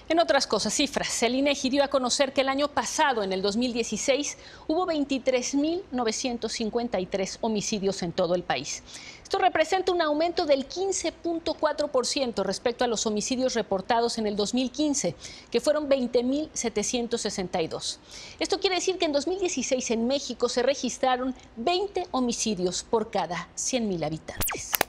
En otras cosas, cifras, el INEGI dio a conocer que el año pasado, en el 2016, hubo 23.953 homicidios en todo el país. Esto representa un aumento del 15.4% respecto a los homicidios reportados en el 2015, que fueron 20.762. Esto quiere decir que en 2016 en México se registraron 20 homicidios por cada 100.000 habitantes.